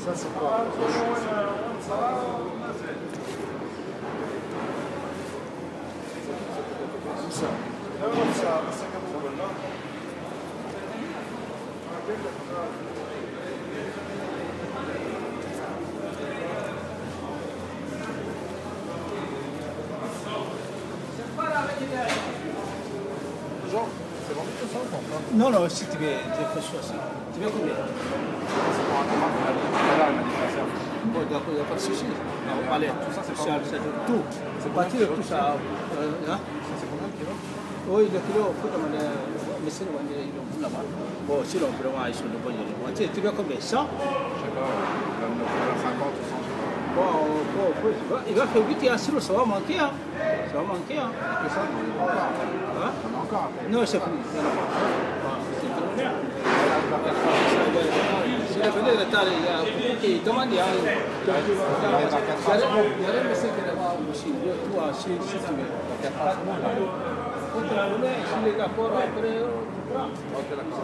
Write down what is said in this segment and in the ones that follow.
Ça, c'est pas autre chose. Comme ça. Comme ça. Jean, c'est vendu tout ça ou pas? Non, non, si tu veux ça. Tu veux combien? C'est pour un commun qu'on a dit tout à l'heure, il m'a dit de la faire. Bon, d'accord, il n'y a pas de souci. On va aller. Tout ça, c'est Ça, pas tout. C'est parti de tout ça. Hein? c'est combien de kilos? Oui, le kilo, faut demander. Mais c'est loin, il est là-bas. Bon, si l'on peut voir, ils sont de bonnes. Tu veux combien? 100? Je sais pas, 50 ou 100, je sais pas. Bon, il va faire 8 et assis, ça va manquer. Hein? Ça va manquer. Hein? Et ça, il y en a encore. Hein? Il y en a encore après. Non, c'est fini. Il y en a pas. C'est trop bien. Si le venez de tard, il y a beaucoup qui demandent. Il y a un monsieur qui est là-bas aussi. Toi, si tu veux. Quand tu venez, si les gars courent après, tu prends. Ok, d'accord.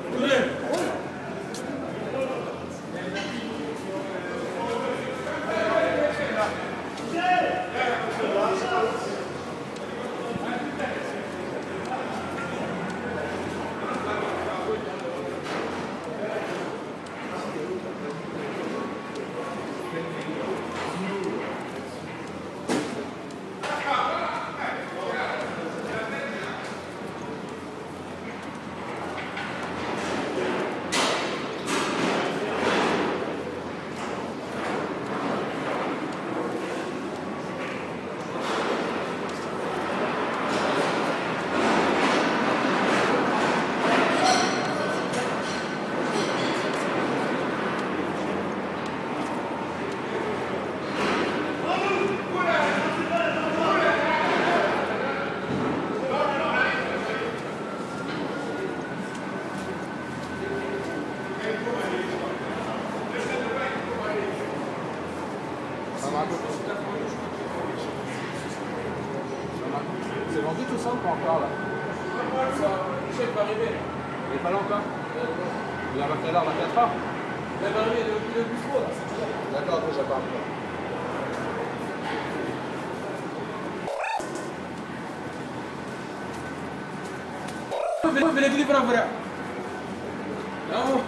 C'est vendu tout ça ou pas encore là? Le chef va arriver. Il n'est pas là encore? Il arrive à quelle heure? À 4 heures? Il va arriver le bistrot là. D'accord, ok, j'attends. Venez livrer un vrai. Non.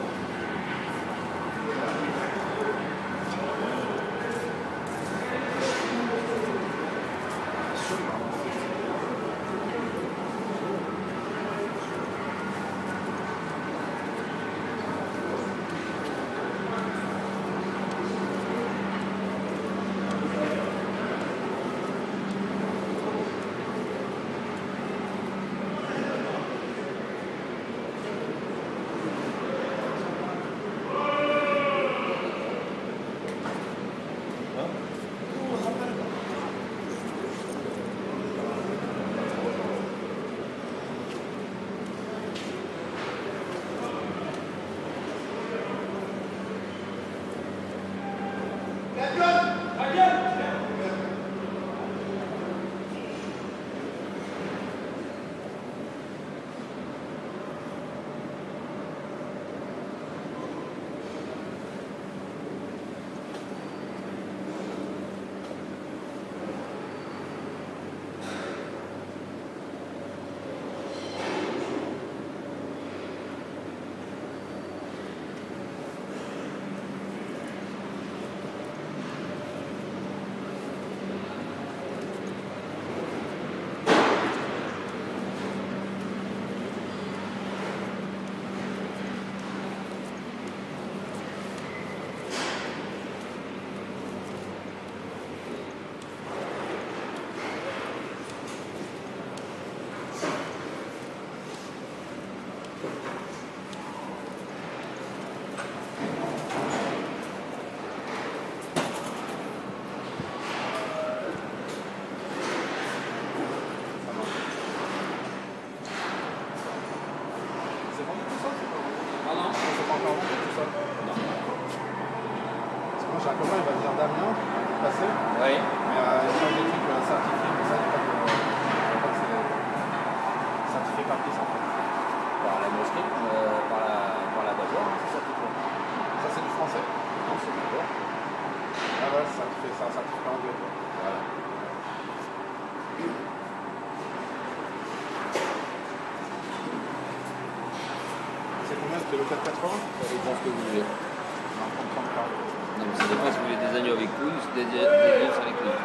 le 4,80? Ça dépend ce que vous voulez. On va prendre 30 par. Non, mais ça dépend si vous voulez des agneaux avec couilles ou si des agneaux sans les couilles.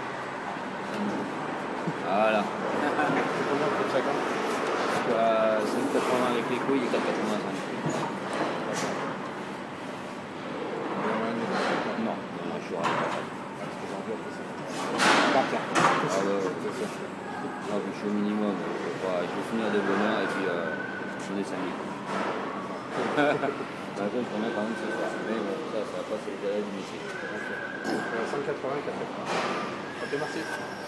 Voilà. C'est combien pour chacun? 5,80 avec les couilles et 4,80 sans les couilles. Non, moi je suis ravi. Par carte. Ah ouais, c'est ça. Non, puis je suis au minimum. Je vais finir de bonheur et puis j'en ai 5 000. Par contre, je remets quand même ce soir. Mais bon, ça va pas se gérer du métier. 5,80 et 4,80. Ok, merci.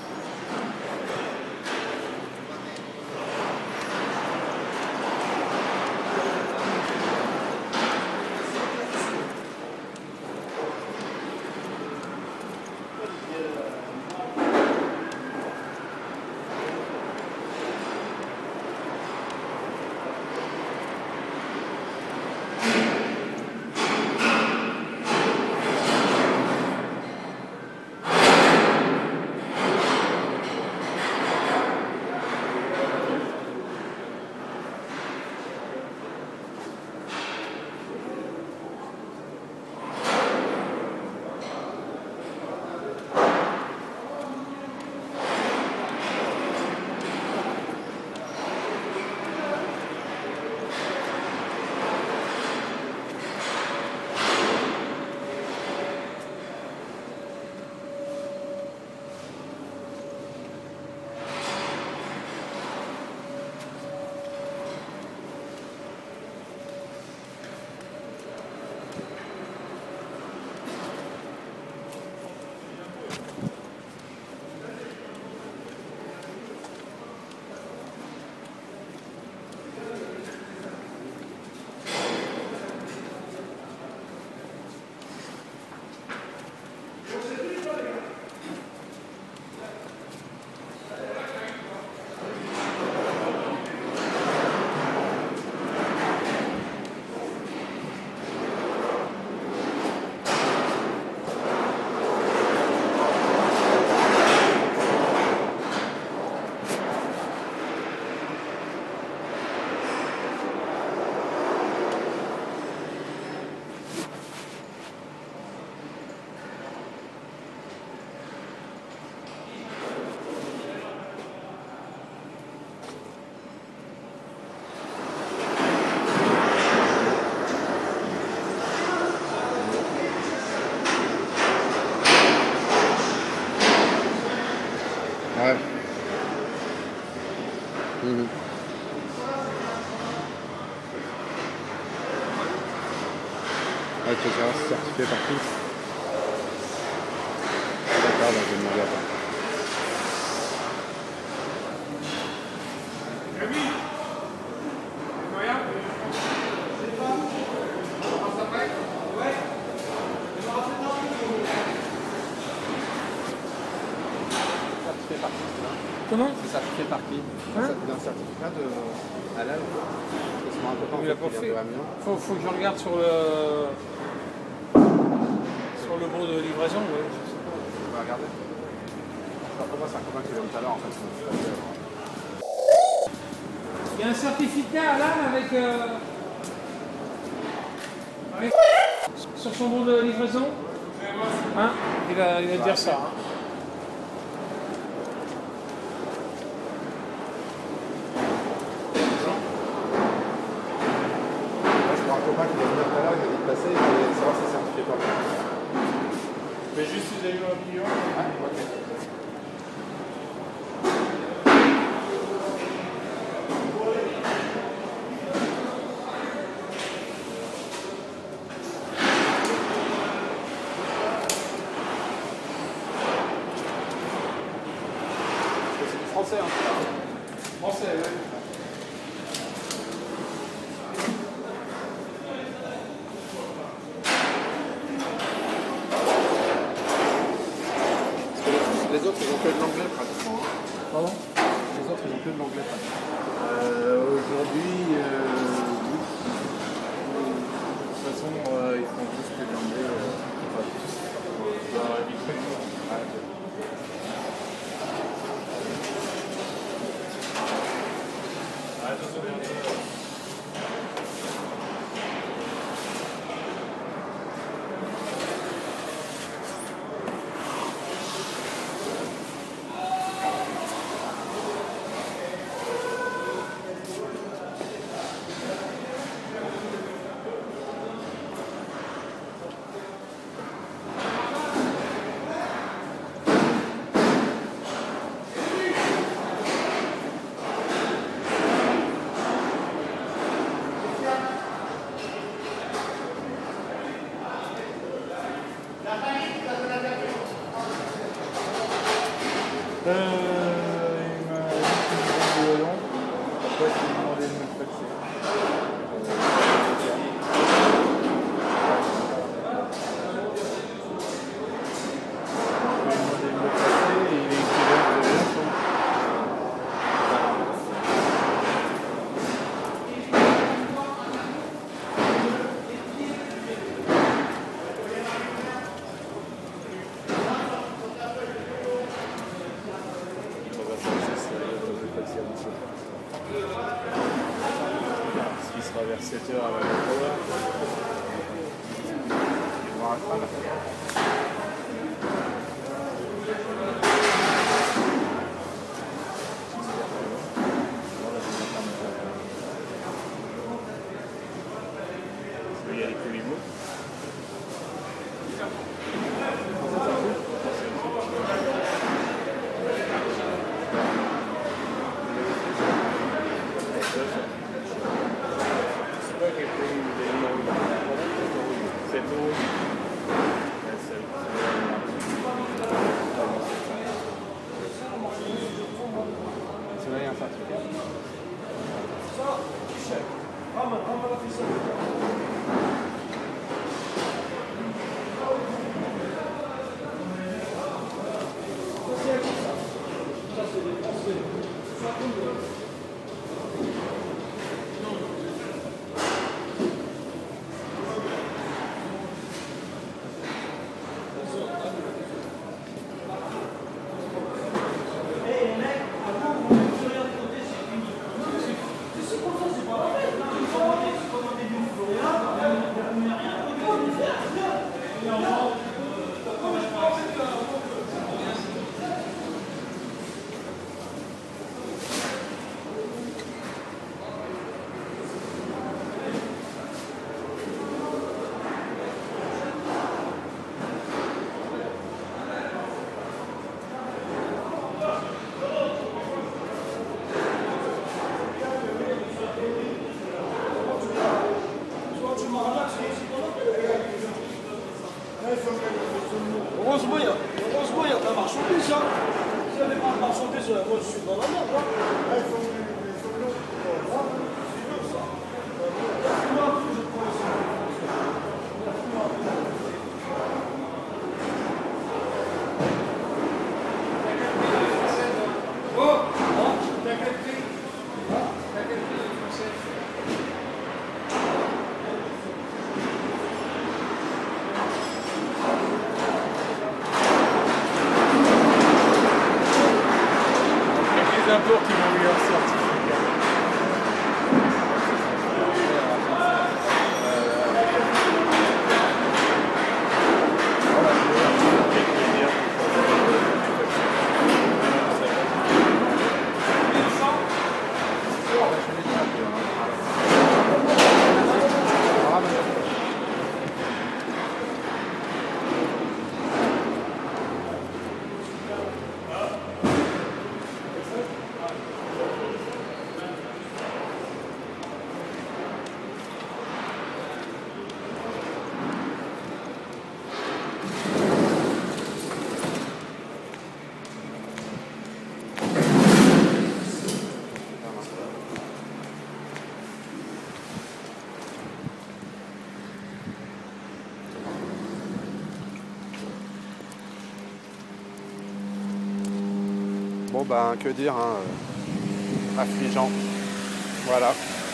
Ouais. Mmh. Ouais, tu verras si certifié par qui. D'accord, bah, je vais demander à toi. Certifié par qui, c'est là? Comment? C'est certifié par qui? Hein? Un certificat de halal? C'est important. Il a pas fait. Faut que je regarde sur le bon de livraison. Ouais. On va regarder. Pour moi, c'est un copain qui vient tout à l'heure en fait. Il y a un certificat à l'âme avec sur son bon de livraison. Hein? Il va dire ça. Hein. Je vois un copain qui vient venir tout à l'heure, il m'a dit de passer, il voulait savoir si c'est certifié par qui. Mais juste si vous avez eu un client. Ah, ok. C'est du français, hein. Français, oui. Les autres, ils ont que de l'anglais pratiquement. Pardon? Les autres, ils ont que de l'anglais pratiquement. Aujourd'hui, oui. De toute façon, ils font tous que de l'anglais. Il m'a dit qu'il me demandait long. Après, je lui ai demandé de me le faxer. Ce qui sera vers 7h à la Métropole. On va rentrer. Il y a les Colibos. Heureusement, il y a de la marchandise. Hein. Si elle n'est pas de marchandise, moi je suis dans la merde. Hein. Les imports qui vont lui ressortir. Bon ben que dire, hein, affligeant. Voilà.